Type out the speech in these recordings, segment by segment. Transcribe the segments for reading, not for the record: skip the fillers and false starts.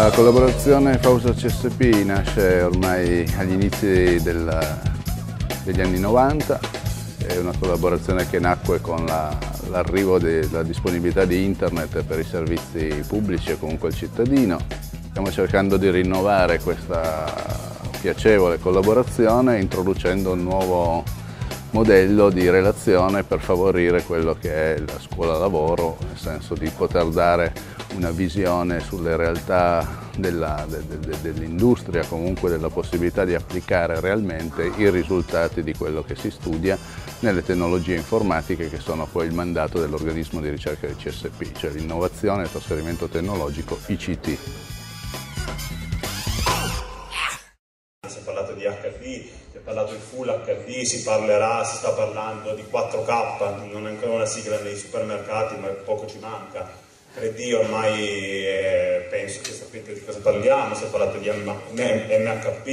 La collaborazione FAUSA-CSP nasce ormai agli inizi degli anni 90, è una collaborazione che nacque con l'arrivo della disponibilità di Internet per i servizi pubblici e comunque il cittadino. Stiamo cercando di rinnovare questa piacevole collaborazione introducendo un nuovo modello di relazione per favorire quello che è la scuola-lavoro, nel senso di poter dare una visione sulle realtà dell'industria, comunque della possibilità di applicare realmente i risultati di quello che si studia nelle tecnologie informatiche che sono poi il mandato dell'organismo di ricerca del CSP, cioè l'innovazione e il trasferimento tecnologico ICT. Si è parlato di HD, si è parlato di Full HD, si sta parlando di 4K, non è ancora una sigla nei supermercati ma poco ci manca. 3D ormai penso che sapete di cosa parliamo, si è parlato di MHP,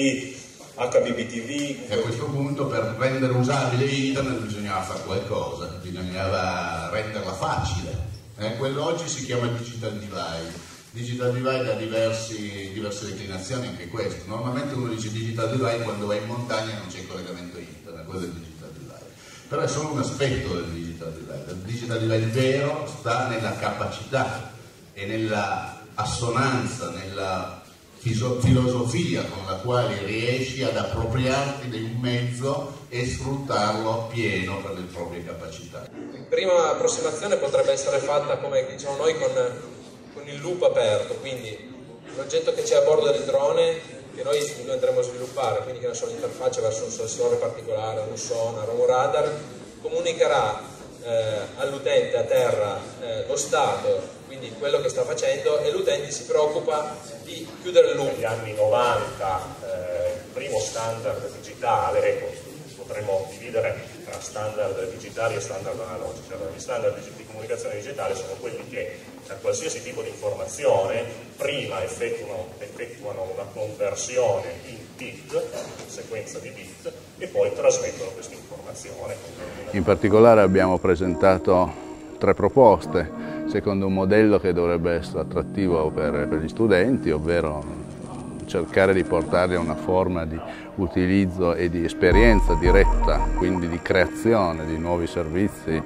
HBBTV. E a questo punto per rendere usabile Internet bisognava fare qualcosa, bisognava renderla facile. Quello oggi si chiama Digital Divide. Digital Divide ha diverse declinazioni, anche questo. Normalmente uno dice Digital Divide quando vai in montagna e non c'è il collegamento Internet, quello è il Digital Divide. Però è solo un aspetto del Digital Divide. Il Digital Divide vero sta nella capacità e nella assonanza, nella filosofia con la quale riesci ad appropriarti di un mezzo e sfruttarlo pieno per le proprie capacità. La prima approssimazione potrebbe essere fatta, come diciamo noi, con il loop aperto, quindi l'oggetto che c'è a bordo del drone che noi andremo a sviluppare, quindi che ne so, l'interfaccia verso un sensore particolare, un sonar, un radar, comunicherà all'utente a terra lo stato, quindi quello che sta facendo, e l'utente si preoccupa di chiudere il loop. Negli anni 90 il primo standard digitale, potremmo dividere tra standard digitali e standard analogici. Allora, gli standard di comunicazione digitale sono quelli che per qualsiasi tipo di informazione prima effettuano una conversione in bit, sequenza di bit, e poi trasmettono questa informazione. In particolare abbiamo presentato 3 proposte, secondo un modello che dovrebbe essere attrattivo per gli studenti, ovvero cercare di portarli a una forma di utilizzo e di esperienza diretta, quindi di creazione di nuovi servizi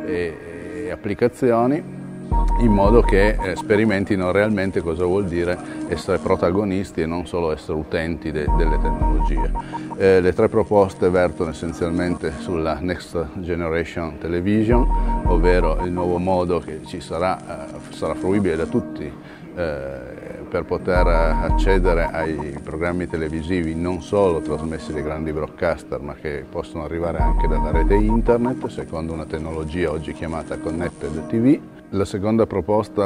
e applicazioni, in modo che sperimentino realmente cosa vuol dire essere protagonisti e non solo essere utenti delle tecnologie. Le 3 proposte vertono essenzialmente sulla Next Generation Television, ovvero il nuovo modo che ci sarà fruibile da tutti per poter accedere ai programmi televisivi non solo trasmessi dai grandi broadcaster, ma che possono arrivare anche dalla rete internet, secondo una tecnologia oggi chiamata Connected TV. La seconda proposta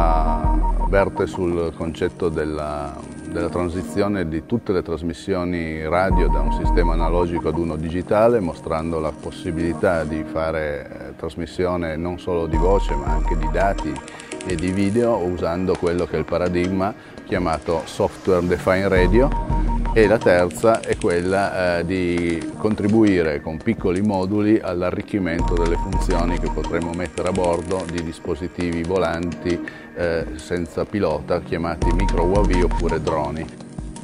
verte sul concetto della transizione di tutte le trasmissioni radio da un sistema analogico ad uno digitale, mostrando la possibilità di fare trasmissione non solo di voce ma anche di dati e di video, usando quello che è il paradigma chiamato Software Defined Radio. E la terza è quella di contribuire con piccoli moduli all'arricchimento delle funzioni che potremo mettere a bordo di dispositivi volanti senza pilota, chiamati micro UAV oppure droni.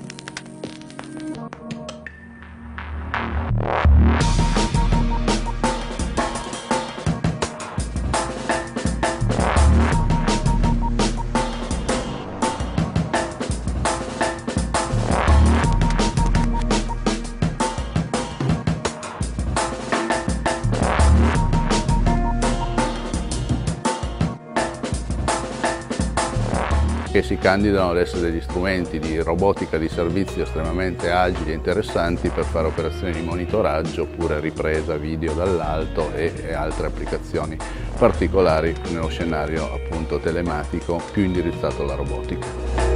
Che si candidano ad essere degli strumenti di robotica di servizio estremamente agili e interessanti per fare operazioni di monitoraggio oppure ripresa video dall'alto e altre applicazioni particolari nello scenario appunto telematico più indirizzato alla robotica.